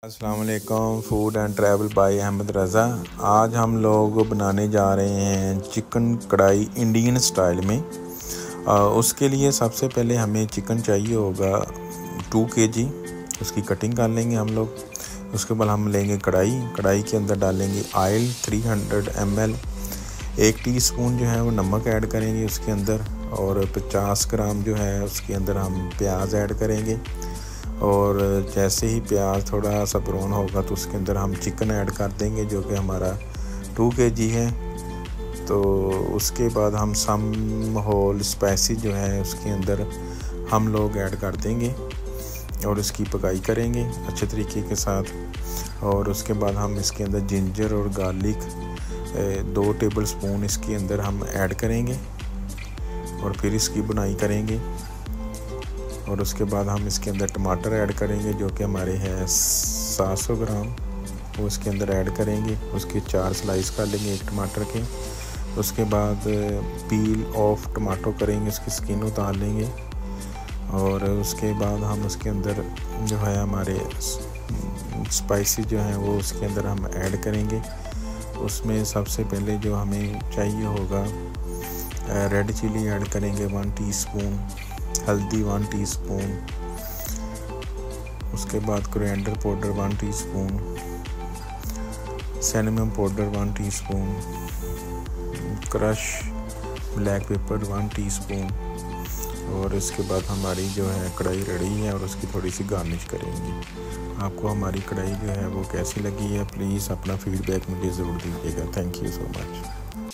अस्सलाम वालेकुम। Food and travel by Ahmed Raza. आज हम लोग बनाने जा रहे हैं चिकन कढ़ाई इंडियन स्टाइल में। उसके लिए सबसे पहले हमें चिकन चाहिए होगा 2 kg। उसकी कटिंग कर लेंगे हम लोग। उसके बाद हम लेंगे कढ़ाई के अंदर डालेंगे ऑयल 300 ml। 1 टीस्पून जो है वो नमक ऐड करेंगे उसके अंदर, और 50 ग्राम जो है उसके अंदर हम प्याज ऐड करेंगे। और जैसे ही प्याज थोड़ा सा ब्राउन होगा तो उसके अंदर हम चिकन ऐड कर देंगे, जो कि हमारा 2 kg है। तो उसके बाद हम सम होल स्पाइसी जो है उसके अंदर हम लोग ऐड कर देंगे और इसकी पकाई करेंगे अच्छे तरीके के साथ। और उसके बाद हम इसके अंदर जिंजर और गार्लिक 2 टेबल स्पून इसके अंदर हम ऐड करेंगे और फिर इसकी बुनाई करेंगे। और उसके बाद हम इसके अंदर टमाटर ऐड करेंगे, जो कि हमारे हैं 700 ग्राम, वो इसके अंदर ऐड करेंगे। उसके 4 स्लाइस कर लेंगे एक टमाटर के। उसके बाद पील ऑफ टमाटो करेंगे, उसकी स्किन उतार लेंगे। और उसके बाद हम उसके अंदर जो है हमारे स्पाइसी जो है वो उसके अंदर हम ऐड करेंगे। उसमें सबसे पहले जो हमें चाहिए होगा रेड चिली ऐड करेंगे 1 टीस्पून, हल्दी 1 टीस्पून। उसके बाद coriander powder 1 teaspoon, cinnamon powder 1 teaspoon, crush black pepper 1 teaspoon. और इसके बाद हमारी जो है कढ़ाई रेडी है और उसकी थोड़ी सी गार्निश करेंगे। आपको हमारी कढ़ाई जो है वो कैसी लगी है, प्लीज़ अपना फीडबैक मुझे ज़रूर दीजिएगा। Thank you so much.